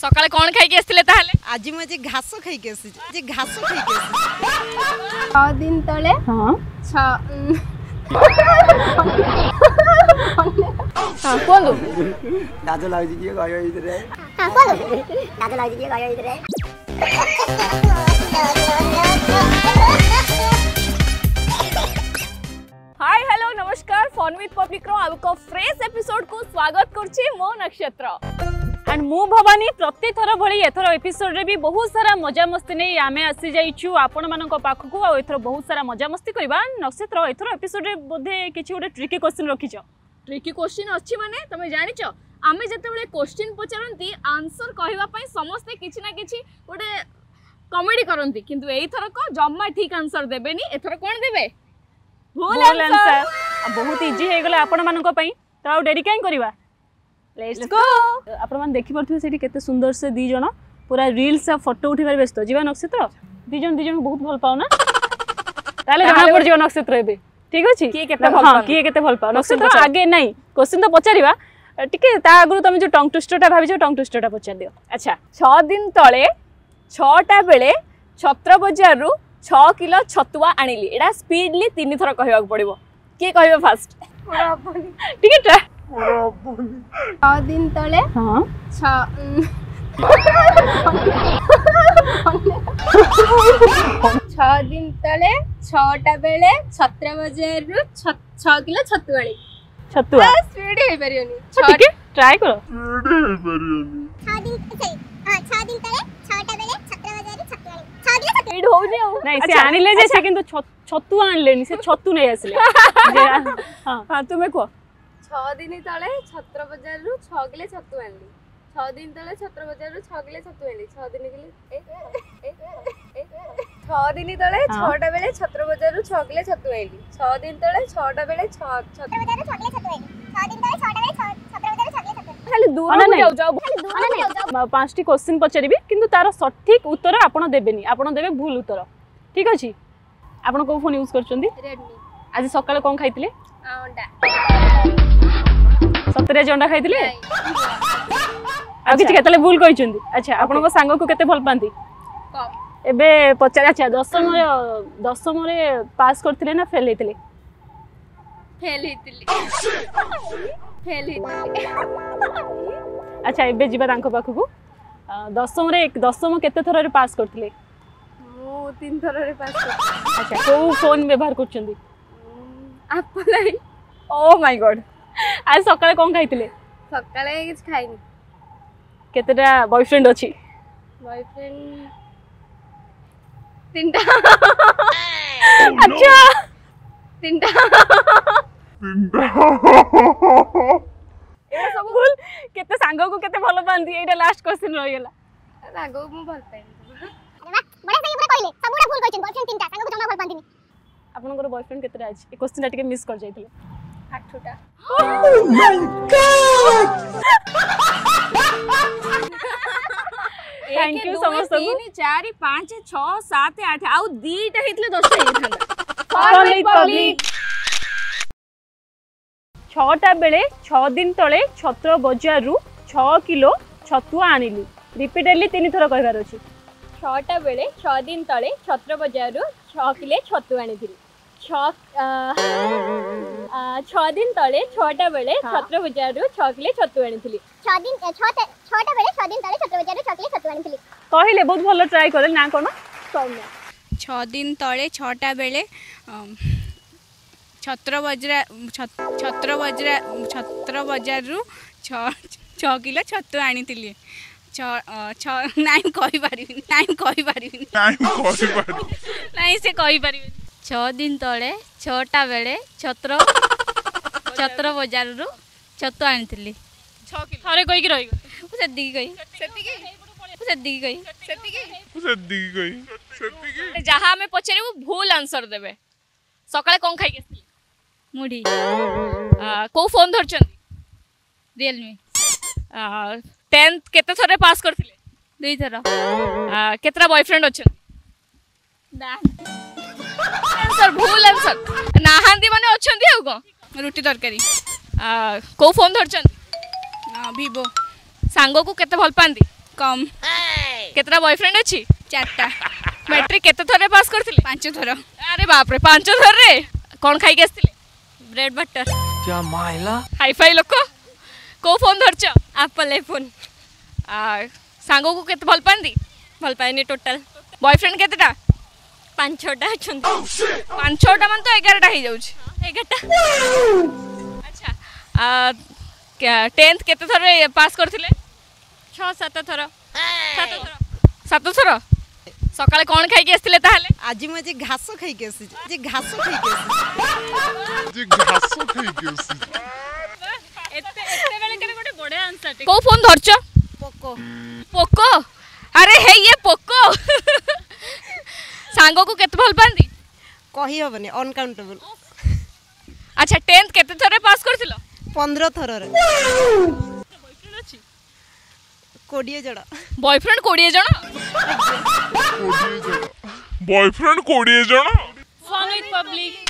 सकाळे कोन खाई के आस्थिले ताहाले आज मु जे घास खाई के आसी जे घास खाई के आसी 6 दिन तले हां 6 हां कोन दादो लागी के गयो इधर हां कोन दादो लागी के गयो इधर हाय हेलो नमस्कार फन विथ पब्लिक रो आउ को फ्रेश एपिसोड को स्वागत करछि मो नक्षत्र एंड मु भवानी प्रति थर भली एथर एपिसोड रे भी बहुत सारा मजा मस्ती नै आमे आसी जाइछु आपण मानन को पाख को आ एथर बहुत सारा मजा मस्ती करबा नक्षत्र एथर एपिसोड रे बोधे किछि गोटे ट्रिकी क्वेश्चन रखिछ ट्रिकी क्वेश्चन अछि माने तमे जानिछ आमे जते बेले क्वेश्चन पचरंती आंसर कहबा पई समस्त किछि ना किछि गोटे कॉमेडी करंती किंतु एई थर को जम्मा ठीक आंसर देबेनी एथर कोन देबे भूल आंसर बहुत इजी हे गेले आपण मानन को पई तो डेरी काई करबा लेट्स गो आपण मान देखि परथि सेठी केते सुंदर से दी जण पूरा रील्स आ फोटो उठिबार व्यस्त जीवा नक्षत्र दी जण बहुत भल पाउ ना ताले जणा पड़ जीवा नक्षत्र एबे ठीक अछि की केते भल पाउ की केते भल पाउ नक्षत्र आगे नहीं क्वेश्चन तो पचारिबा टिके ता आगु तुम जो टंग ट्विस्टरटा भाबी जो टंग ट्विस्टरटा पचार दियो अच्छा 6 दिन तळे 6टा बेले छत्र बाजार रु 6 किलो छतुआ आनिली एडा स्पीडली 3 थर कहबा पड़िबो के कहबे फास्ट ठीक है ट्राई 6 दिन तले हां 6 दिन तले 6टा बेले छत्र बाजार रु 6 किलो छतु आनी छतुआ स्पीड हे परियोनी ठीक है ट्राई करो 6 दिन तले 6टा बेले छत्र बाजार रु 6 आनी 6 किलो छतु स्पीड हो जे नहीं से आनिले जे से किंतु छतु आनलेनी से छतु नहीं आसले हां हां तुम्हें को 6 दिन तले छत्र बाजार रु 6 किलो छतु आनी 6 दिन तले छत्र बाजार रु 6 किलो छतु आनी 6 दिन के 6 दिन तले 6टा बेले छत्र बाजार रु 6 किलो छतु आनी 6 दिन तले 6टा बेले छत्र बाजार रु 6 किलो छतु आनी 6 दिन तले 6टा बेले छत्र बाजार रु 6 किलो छतु खाली दूर जाऊ जाऊ खाली दूर जाऊ पांचटी क्वेश्चन पचारिबी किंतु तार सठिक उत्तर आपण देबेनी आपण देबे भूल उत्तर ठीक अछि आपण को फोन यूज करचंदी रेडमी आज सकाळे कोन खाइतिले अंडा सतरे अंडा खाइतिले आ किछि केतले भूल कहिचंदी अच्छा आपण को सांग को केते भल पांती कम एबे पचार अच्छा दशम रे पास करथिले ना फेल हेतिले फेल हेतिली अच्छा एबे जीवा तांको पाखु दशम केते थर रे पास करथिले मो 3 थर रे पास कर अच्छा को फोन व्यवहार करचंदी एप्पल आई ओ माय गॉड आज सकाळे कोन खाइतिले सकाळे किछ खाइनी केतेटा बॉयफ्रेंड अछि बॉयफ्रेंड 3टा अच्छा 3टा एबे सब भूल केते सांग को केते भलो पांती एटा लास्ट क्वेश्चन रहि गेला रागो मु भल पाइनी बड़ा सही पूरा कहले सबुरा भूल कहछन बॉयफ्रेंड 3टा संग को जमा भल पांतिनी आपनकर बॉयफ्रेंड केतेटा अछि ए क्वेश्चन टिके मिस कर जाइतिले 8टा oh my god thank you समस्त को 3 4 5 6 7 8 आउ 2टा हेतले 10टा हेथांदा पब्लिक 6टा बेले 6 दिन तळे छत्र बाजार रु 6 किलो छतुआ आनिली रिपीटेडली 3 थर कहबार अछि 6टा बेले 6 दिन तळे छत्र बाजार रु 6 किलो छतु आनिथिली 6 दिन तळे 6टा बेले छत्र बाजार रु 6 किलो छतु आनिथिली 6टा बेले 6 दिन तले छत्र बाजार रु 6 किलो छतु आनिथिली कहले बहुत भलो ट्राई करले ना कोन सौम्या 6 दिन तले 6टा बेले छत्र बाजार रु 6 किलो छतु आनिथिली नहीं कहि पारिबिनी नहीं से कहि पारिबिनी 6 दिन तले 6टा बेले छत्र बाजार रु छतु आनिथिली 6 किलो थारे कहि के रहि जहाँ हमें पचारे भूल आंसर देवे सकाळे कोन खाई के मुढ़ी को फोन धरचंदी रियलमी 10th केते थरे पास करथिले 2 थर केतरा बॉयफ्रेंड अछन ना आंसर भूल आंसर नाहांदी माने अछंदी आ को रोटी तरकारी को फोन धरचंदी वीवो सांग को केते भल पांदी कम केतना बॉयफ्रेंड अछि 4टा मैट्रिक केते थरे पास करथिले 5 थर अरे बाप रे 5 थर रे कोन खाई के आस्थिले ब्रेड बटर क्या माइला हाई फाई लोक को फोन धरछ एप्पल आईफोन सांगो को केते भल पांदी भल पाएनी टोटल बॉयफ्रेंड केतेटा 5-6टा अछन 5-6टा मन तो 11टा ही जाउछ 11टा अच्छा क्या 10th केते थरे पास करथिले 6-7 थर 7 थर सकाळे कोन खाई के आस्थिले ताहाले आज मुझे घास खाई के घास खाई के एते बेले केने गोटे बडे आंसर को फोन धरछ पोको पोको अरे हे ये पोको सांगो को केते भल पांदी कही हबनी अनकाउंटेबल अच्छा 10th केते थरे पास करथिलो 15 थर बॉयफ्रेंड अछि 20 जण बॉयफ्रेंड 20 जण बॉयफ्रेंड 20 जन फन विथ पब्लिक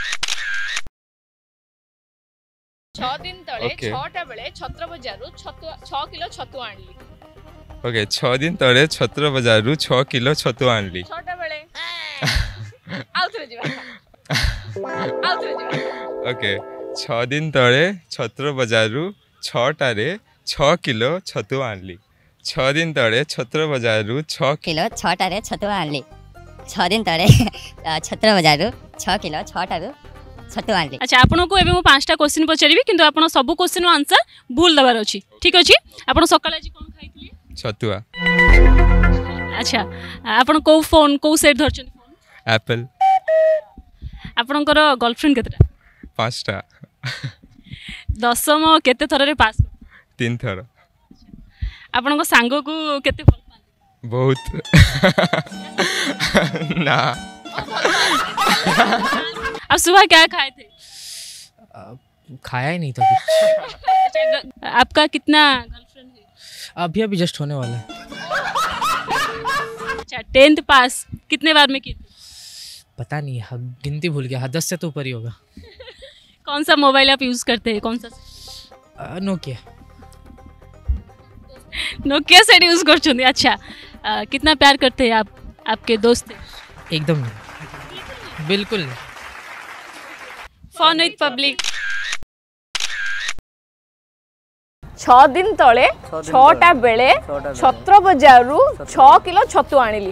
6 दिन तळे Okay. 6टा बेले छत्र बजारु 6 किलो छतु आनली ओके 6 दिन तले छत्र बजारु 6 किलो छतु आनली 6टा बेले आउथरे जिवा ओके 6 दिन तले छत्र बजारु 6टारे 6 किलो छतु आनली 6 दिन तले छत्र बजारु 6 किलो 6टारे छतु आनली 6 दिन तले छत्र बजारु 6 किलो 6टारु छतु आनली अच्छा आपन को एबे मो 5टा क्वेश्चन पचारिबी किंतु आपन सब क्वेश्चन नो आंसर भूल दबार अछि ठीक अछि आपन सकाळे आज कोन खाइतली छतुआ अच्छा आपन को फोन को सेट धरछन फोन एप्पल आपनकर गर्लफ्रेंड केतेटा 5टा दशम केते थरे पास 3 थर आपन को सांगो को केते भल पांदी बहुत ना अब सुबह क्या खाए थे खाया ही नहीं था कुछ अच्छा, आपका कितना गर्लफ्रेंड है अभी अभी जस्ट होने वाला है अच्छा 10th पास कितने बार में की थी पता नहीं गिनती भूल गया 10 से तो ऊपर ही होगा कौन सा मोबाइल आप यूज करते हैं कौन सा नोकिया नोकिया सेट यूज करछुंदी अच्छा कितना प्यार करते हैं आप आपके दोस्त एकदम नहीं बिल्कुल नहीं फन विथ पब्लिक 6 दिन तले 6टा बेले छत्र बजारु 6 किलो छतु आनिली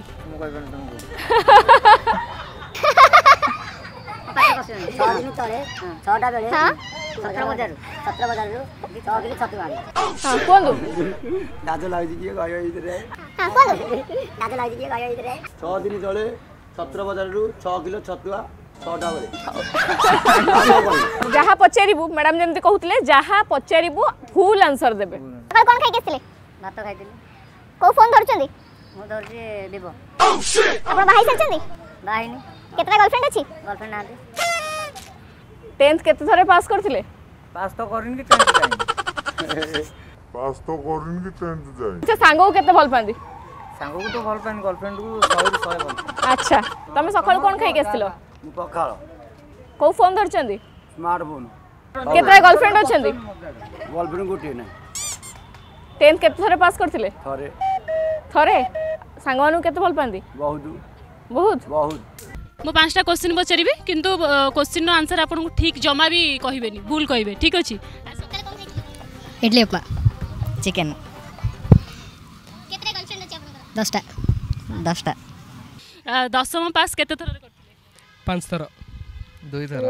6 दिन तले 6टा बेले छत्र बजारु 6 किलो छतु आनली हां कोन दादो लागजी किए गयो इधरे हां बोलो दादा लागी दिए गयो इधर 6 दिन तले 17 बजारु 6 किलो छतुआ 6टा बेले जहा पचारिबु मैडम जेमते कहउतले जहा पचारिबु फुल आंसर देबे सकाळ कोन खाई केसले भात खाइतिली को फोन धरछंदी मो धरजे देबो आपण भाई सरछंदी बाहिनी केतना गर्लफ्रेंड अछि गर्लफ्रेंड नाते 10th केते थरे पास करथिले पास तो करिन कि 10th जाई अच्छा सांगो केते भल पांदी सांगो को तो भल पाइन गर्लफ्रेंड को 100 ରୁ 100 भल अच्छा तमे सकाळ कोन खाई केसथिलो मु पखाळ को फोन धरछंदी स्मार्टफोन केतरा गर्लफ्रेंड अछंदी गर्लफ्रेंड गोटे नै 10th केते थरे पास करथिले थरे थरे सांगवानु केते भल पांदी बहुत बहुत बहुत मो 5टा क्वेश्चन पचारिबी किंतु क्वेश्चन नो आंसर आपन को ठीक जमा भी कहिबेनी भूल कहिबे ठीक अछि इडली उपमा चिकन केतना गर्लफ्रेंड अछि आपण 10टा दशम पास केते थरे करथिले 5 थर 2 थर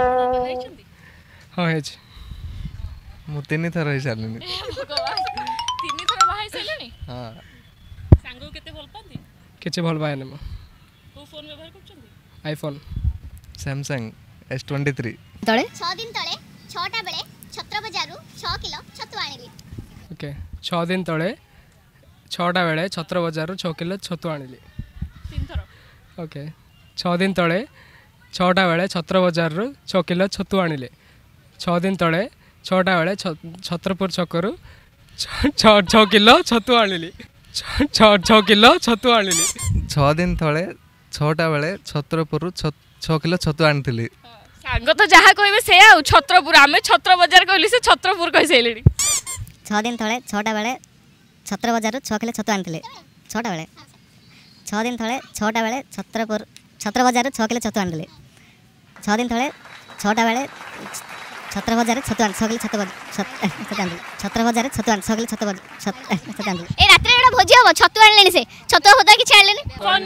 हाँ है मु 3 थर ही सारलिनी भगवान 3 थरे बाहाई सैलनी हाँ सांगो केते भल पांदी किचे भल पाए न को फोन व्यवहार करछंदी आईफोन सैमसंग S23 तळे 6 दिन तळे 6टा बेले छत्र बजारु 6 किलो छतु आनिली ओके 6 दिन तले 6टा बेले छत्र बजारु 6 किलो छतु आनिली 3 थर ओके 6 दिन तले 6टा बेले छत्र बजारु 6 किलो छतु आनिले 6 दिन तले 6टा बेले छत्रपुर छकरू 6 किलो छतु आनिली 6 किलो छतु आनिली 6 दिन तले 6टा बेले छत्रपुर 6 किलो छतु आनिथिली सांगो तो जहा कहबे से आ छत्रपुर आमे छत्र बाजार कहली से छत्रपुर कहि सैलेनी 6 दिन तले 6टा बेले ଛତ୍ର ବଜାରରୁ 6 କିଲୋ ଛତୁ ଆଣିଥିଲେ 6ଟା ବେଳେ 6 ଦିନ ତଳେ 6ଟା ବେଳେ ଛତ୍ର ବଜାରରୁ 6 କିଲୋ ଛତୁ ଆଣିଥିଲେ 6 ଦିନ ତଳେ 6ଟା ବେଳେ ଛତ୍ର ବଜାରରେ ଛତୁ ଆଣି 6 କିଲୋ ଛତୁ ଆଣିଥିଲେ ଛତ୍ର ବଜାରରେ ଛତୁ ଆଣି 6 କିଲୋ ଛତୁ ଆଣିଥିଲେ ଏ ରାତିରେ ଗୋଟେ ଭୋଜି ହବ ଛତୁ ଆଣିଲେଣି ସେ ଛତୁ ହଦା କିଛି ଆଣିଲେନି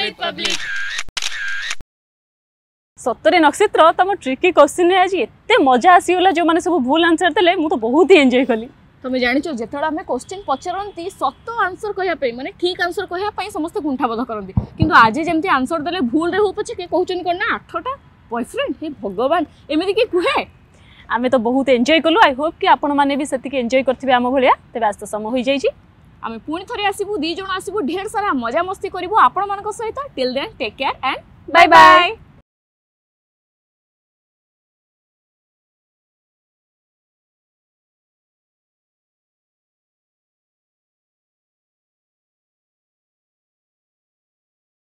ସତରେ ନକ୍ଷତ୍ର ତମ ଟ୍ରିକି କ୍ୱେଶ୍ଚିନ୍ ଆଜି ଏତେ ମଜା ଆସିଗଲା ଯେଉଁମାନେ ସବୁ ଭୁଲ ଆନ୍ସର ଦେଲେ ମୁଁ ତ ବହୁତ ହି ଏନ୍ଜୟ କଲି তুমি জানিছ যেতବେଳେ আমি কোশ্চিন পচারନ୍ତି সত আনসর কহিয়া পাই মানে ঠিক আনসর কহিয়া পাই সমস্ত কুণ্ঠাবোধ করନ୍ତି কিন্তু আজি যেমতি আনসর দেলে ভুল রে হো পছে কে কହୁଛନ୍ତି কোন না 8টা বয়ফ্রেন্ড হে ভগবান এমিতি কি কুহে আমি তো বহুত এনজয় কলু আই হোপ कि आपण माने भी सेति के एंजॉय करथिबे आम भलिया तेबे आज तो समय होई जाईची आमे पुणी थरे आसीबू दी जण आसीबू ढेर सारा मजा मस्ती करिवो आपण मानक सहित till then take care and bye bye